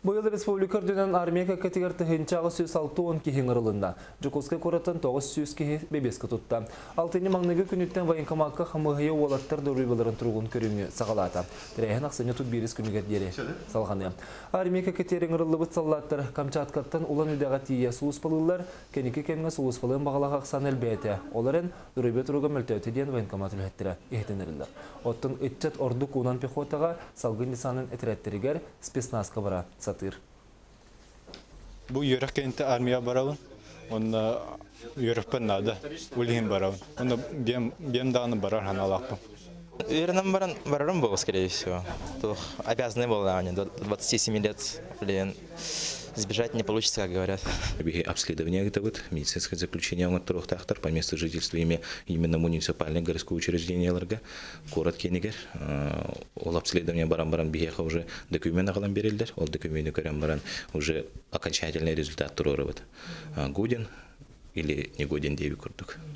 Быйыл республика орденен армия категор тыгынчагы 106 киһин ырылында. Жукулска коратын 900 киһи бебеске тутта. Алтыны маңныгы күнүттен военкоматка хамыгы олаттар дөрүбелерин тургун көрүңү сагалата. Тирәһен аксыны тут бирис күнүгә дире. Салганы. Армия катерин ырылыбыт саллаттар Камчаткаттан улан үдәгә тие суус балылар кенеке кемгә суус балын багалага аксан элбәте. Оларын дөрүбе туруга мөлтәте дигән военкомат үлһәттирә. Ихтенерләр. Оттың итчат орду кунан пехотага салгын нисанын этрәттерегәр спецназка бара. Bu yörük kenti armiya baralım, onda yörükpen nada, ulihim baralım. Onda бем даны барар ханалаппын. Уверенным бараром был, скорее всего. То обязаны были они до 27 лет, блин. Сбежать не получится, как говорят. Обследование это вот медицинское заключение он трех тахтар по месту жительства именно муниципальное городское учреждение ЛРГ. Короткий негер. Ол обследование баран бихеха уже документ агалам берилдер. Ол документ баран уже окончательный результат туроры вот. Годен или не годен деви курдук.